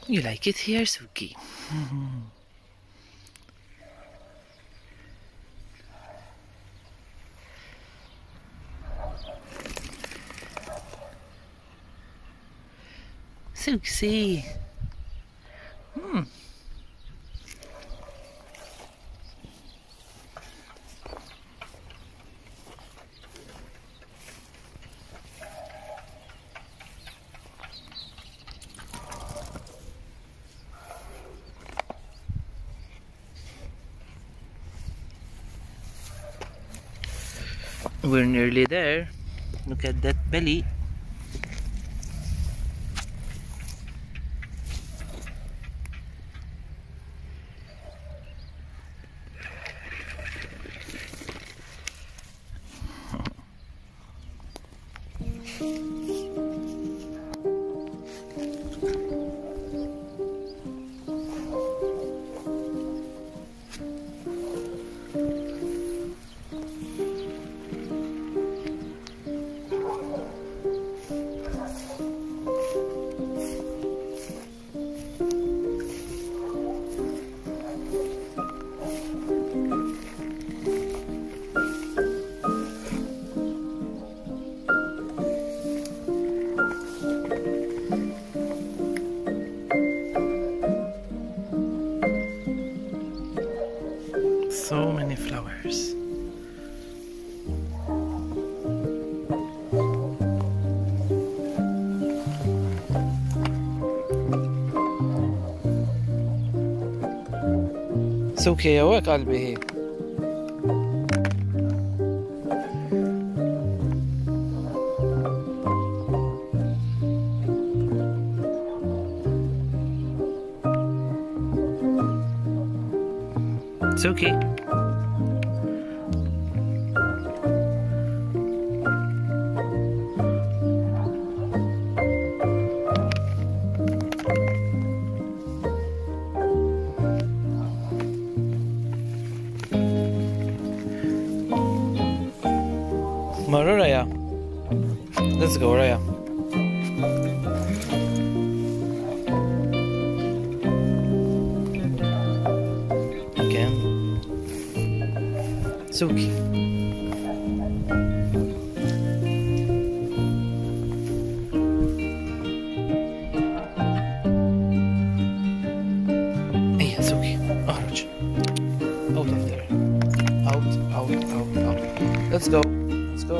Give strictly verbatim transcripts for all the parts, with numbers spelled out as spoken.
You like it here, Suki? Susie. Hmm. We're nearly there. Look at that belly. So many flowers. سوكي يا وك قلبي هي. Suki. Maro Raya. Let's go, Raya. Again. Suki. Hey, Suki. Orange. Out of there. Out, out, out, out. Let's go. Let's go.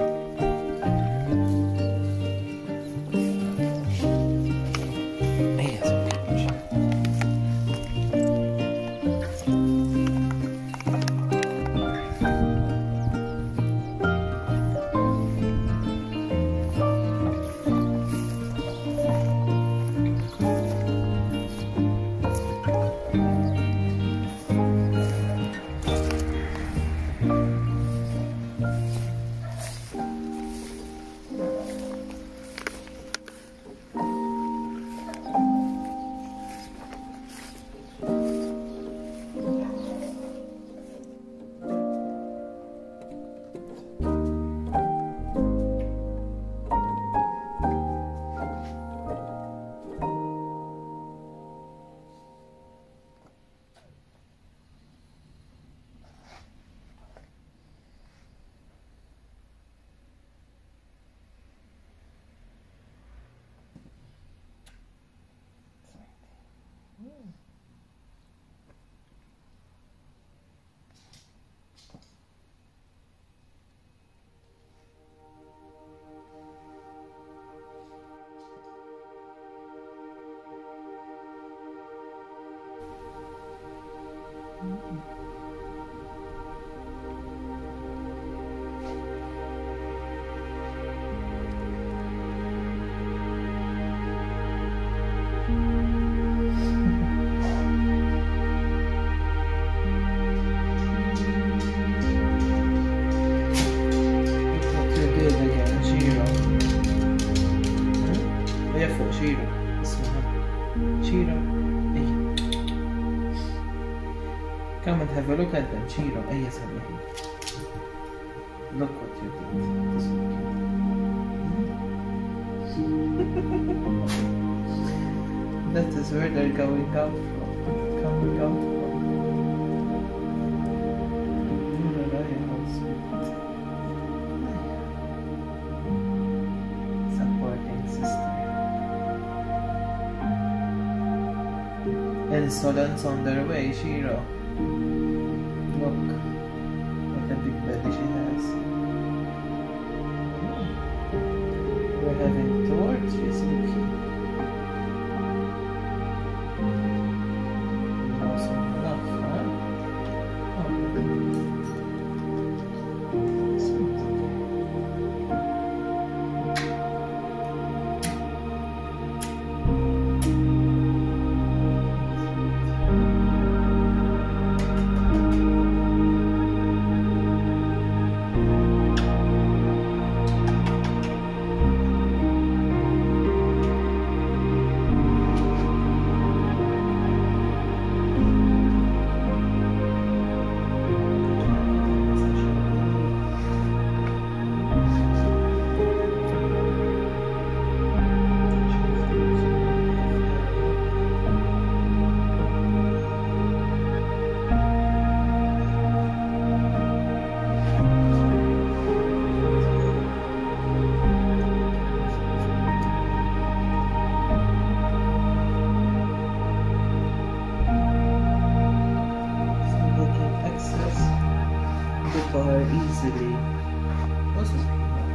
Come and have a look at them, Chiro. Hey, yes, I'm here. Look what you did. That is where they're going out from. Coming out from. Nuraraya Hospital. Supporting sister. Insolence on their way, Shiro. Look. What a big belly she has. We're heading towards Shizuki. Awesome enough, huh? Oh. Sweet. Bar easily. What's this?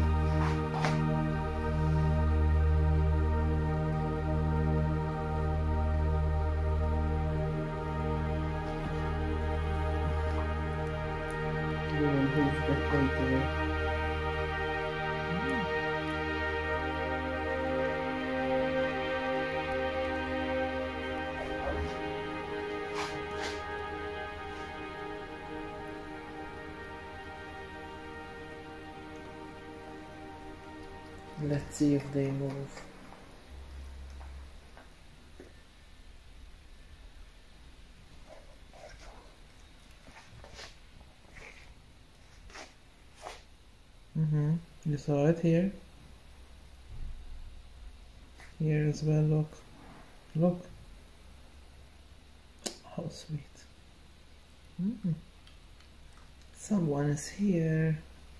We will move that later. Let's see if they move. Mm-hmm. You saw it here. Here as well, look. Look. How sweet. Mm-hmm. Someone is here.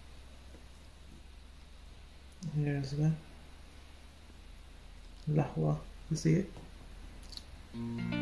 Here as well. Lahwa. You see it?